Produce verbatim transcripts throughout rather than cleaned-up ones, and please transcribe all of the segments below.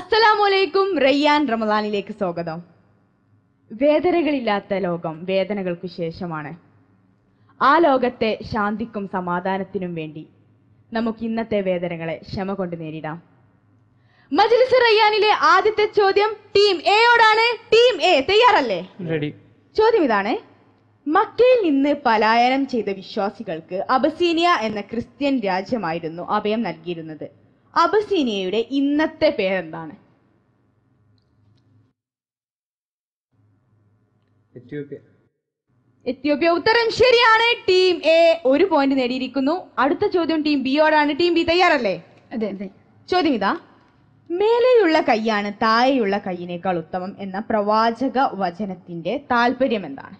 അസ്സലാമലൈക്കും. റയ്യാൻ റമദാനിലേക്ക് സ്വാഗതം. വേദനകളില്ലാത്ത ലോകം വേദനകൾക്കു ശേഷമാണ്. ആ ലോകത്തെ ശാന്തിക്കും സമാധാനത്തിനും വേണ്ടി നമുക്ക് ഇന്നത്തെ വേദനകളെ ക്ഷമ കൊണ്ട് നേരിടാം. മജ്‌ലിസ് റയ്യാനിലെ ആദ്യത്തെ ചോദ്യം ടീം എയോടാണ്. ടീം എ തയ്യാറല്ലേ? റെഡി. ചോദ്യം ഇതാണ്: മക്കയിൽ നിന്ന് പലായനം ചെയ്ത വിശ്വാസികൾക്ക് അബസീനിയ എന്ന ക്രിസ്ത്യൻ രാജ്യമായിരുന്നു അഭയം നൽകിയിരുന്നത്. അബസീനിയയുടെ ഇന്നത്തെ പേരെന്താണ്? എത്യോപ്യ. എത്യോപ്യ. ഉത്തരം ശരിയാണ്. ടീം എ ഒരു പോയിന്റ് നേടിയിരിക്കുന്നു. അടുത്ത ചോദ്യം ടീം ബിയോടാണ്. ടീം ബി തയ്യാറല്ലേ? അതെ അതെ. ചോദ്യം ഇതാ: മേലെയുള്ള കൈയാണ് താഴെയുള്ള കൈയിനേക്കാൾ ഉത്തമം എന്ന പ്രവാചക വചനത്തിന്റെ താല്പര്യം എന്താണ്?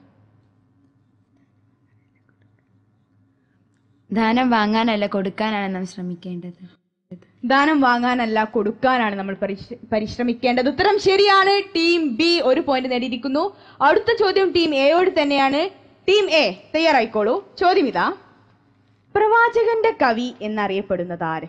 ദാനം വാങ്ങാനല്ല കൊടുക്കാനാണ് നാം ശ്രമിക്കേണ്ടത്. ദാനം വാങ്ങാനല്ല കൊടുക്കാനാണ് നമ്മൾ പരിശ്രമിക്കേണ്ടത്. ഉത്തരം ശരിയാണ്. ടീം ബി ഒരു പോയിന്റ് നേടിയിരിക്കുന്നു. അടുത്ത ചോദ്യം ടീം എയോട് തന്നെയാണ്. ടീം എ തയ്യാറായിക്കോളൂ. ചോദ്യം ഇതാ: പ്രവാചകന്റെ കവി എന്നറിയപ്പെടുന്നത് ആര്?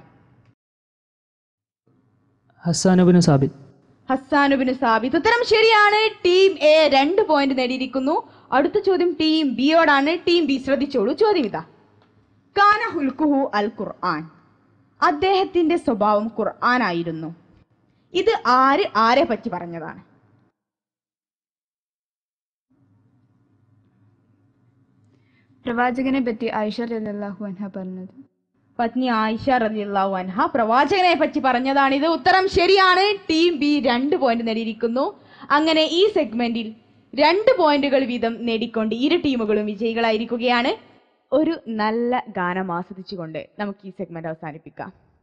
ഹസ്സാനുബിന് സാബിത്ത്. ഹസ്സാനുബിന് സാബിത്ത്. ഉത്തരം ശരിയാണ്. ടീം എ രണ്ട് പോയിന്റ് നേടിയിരിക്കുന്നു. അടുത്ത ചോദ്യം ടീം ബിയോടാണ്. ടീം ബി ശ്രദ്ധിച്ചോളൂ. ചോദ്യം ഇതാ: കാന ഹുൽക്കുഹു അൽ ഖുർആൻ. അദ്ദേഹത്തിന്റെ സ്വഭാവം ഖുർആൻ ആയിരുന്നു. ഇത് ആര് ആരെ പറ്റി പറഞ്ഞതാണ്? പ്രവാചകനെ പറ്റി ആയിഷ റളിയല്ലാഹു അൻഹ പറഞ്ഞത്. പത്നി ആയിഷ റളിയല്ലാഹു അൻഹ പ്രവാചകനെ പറ്റി പറഞ്ഞതാണിത്. ഉത്തരം ശരിയാണ്. ടീം ബി രണ്ട് പോയിന്റ് നേടിയിരിക്കുന്നു. അങ്ങനെ ഈ സെഗ്മെന്റിൽ രണ്ട് പോയിന്റുകൾ വീതം നേടിക്കൊണ്ട് ഇരു ടീമുകളും വിജയികളായിരിക്കുകയാണ്. ഒരു നല്ല ഗാനം ആസ്വദിച്ചുകൊണ്ട് നമുക്ക് ഈ സെഗ്മെന്റ് അവസാനിപ്പിക്കാം.